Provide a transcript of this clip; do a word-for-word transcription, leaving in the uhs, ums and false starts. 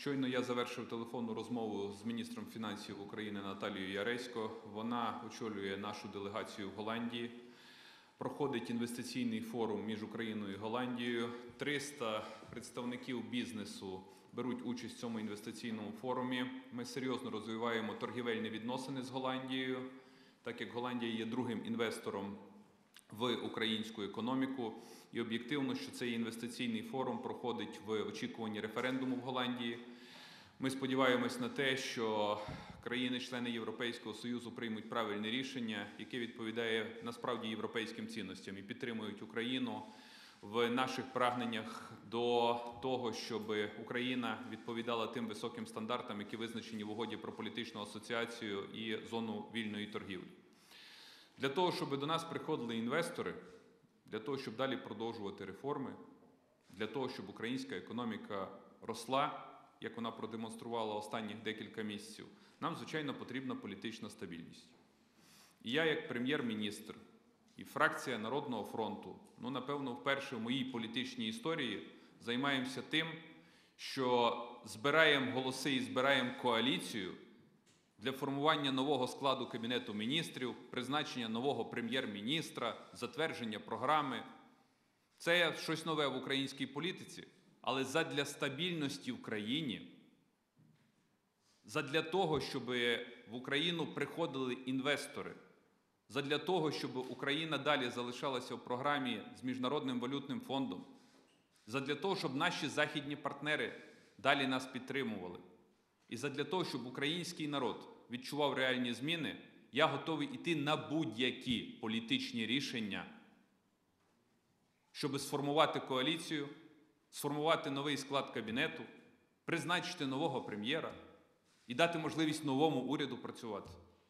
Щойно я завершив телефонну розмову з міністром фінансів України Наталією Яресько. Вона очолює нашу делегацію в Голландії. Проходить інвестиційний форум між Україною і Голландією. триста представників бізнесу беруть участь в цьому інвестиційному форумі. Ми серйозно розвиваємо торгівельні відносини з Голландією, так як Голландія є другим інвестором в українську економіку. І об'єктивно, що цей інвестиційний форум проходить в очікуванні референдуму в Голландії. Ми сподіваємось на те, що країни-члени Європейського Союзу приймуть правильне рішення, яке відповідає насправді європейським цінностям і підтримують Україну в наших прагненнях до того, щоб Україна відповідала тим високим стандартам, які визначені в угоді про політичну асоціацію і зону вільної торгівлі. Для того, щоб до нас приходили інвестори, для того, щоб далі продовжувати реформи, для того, щоб українська економіка росла, як вона продемонструвала останніх декілька місяців, нам, звичайно, потрібна політична стабільність. І я, як прем'єр-міністр, і фракція Народного фронту, ну, напевно, вперше в моїй політичній історії займаємося тим, що збираємо голоси і збираємо коаліцію для формування нового складу Кабінету міністрів, призначення нового прем'єр-міністра, затвердження програми. Це щось нове в українській політиці, але задля стабільності в країні, задля того, щоб в Україну приходили інвестори, задля того, щоб Україна далі залишалася в програмі з Міжнародним валютним фондом, задля того, щоб наші західні партнери далі нас підтримували. І задля того, щоб український народ відчував реальні зміни, я готовий йти на будь-які політичні рішення, щоб сформувати коаліцію, сформувати новий склад кабінету, призначити нового прем'єра і дати можливість новому уряду працювати.